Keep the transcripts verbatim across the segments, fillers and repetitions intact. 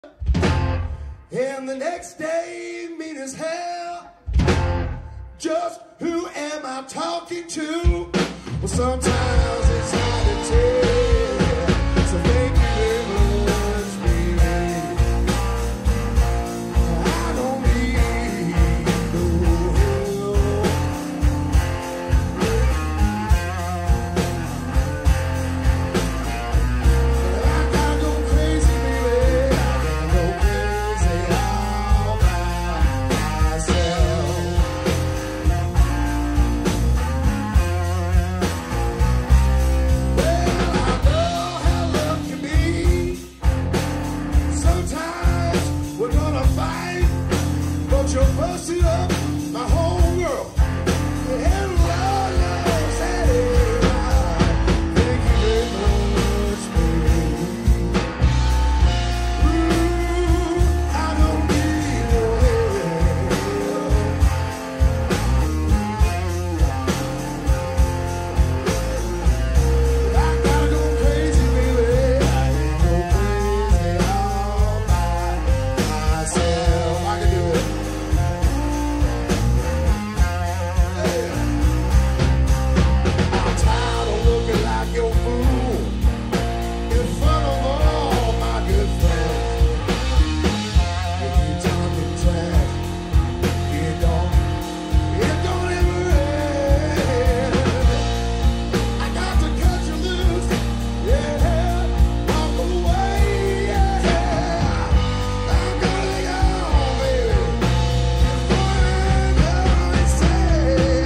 And the next day, mean as hell. Just who am I talking to? Well, sometimes it's hard to tell. So thank you very much, baby. I don't need no help. I gotta go crazy, baby. I gotta go crazy all by myself. You're busting up my whole world. And Lord knows that ain't right. Thank you very much, baby. Ooh, I don't need no help. I gotta go crazy, baby. I ain't go crazy all by myself. I can do it. Your fool in front of all my good friends. If you talking trash, it don't, it don't ever end. I got to cut you loose, yeah, walk away, yeah. I'm gonna lay on, baby, before I go insane.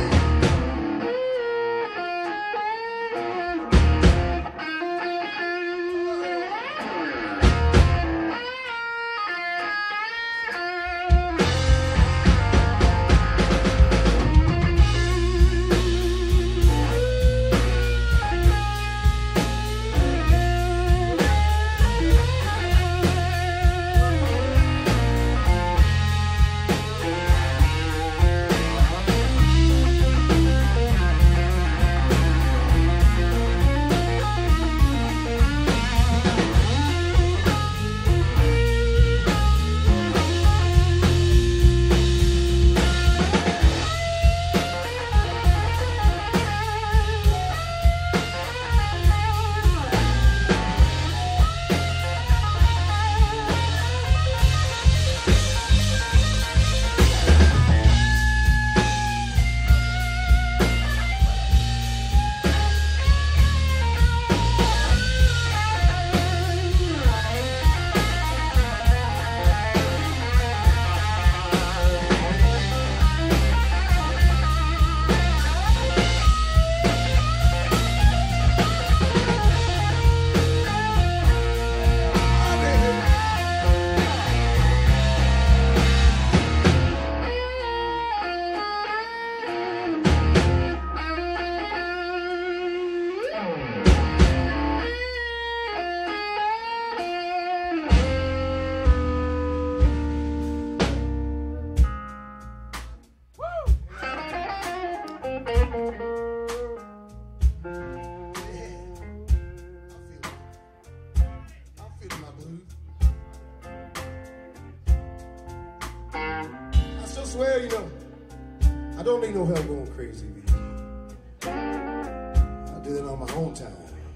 I swear, you know, I don't need no help going crazy. I do it on my own time.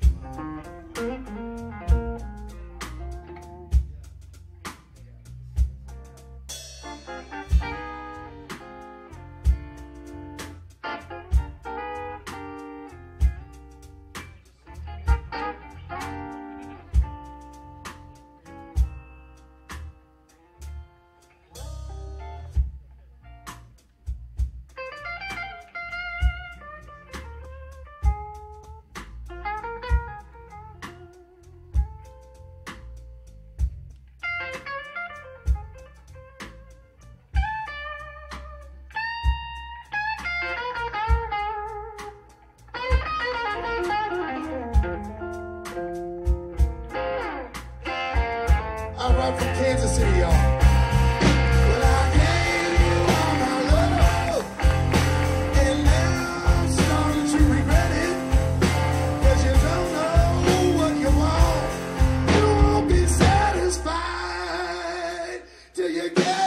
I'm from Kansas City, y'all. Well, I gave you all my love, and now I'm starting to regret it, 'cause you don't know what you want. You won't be satisfied. till you get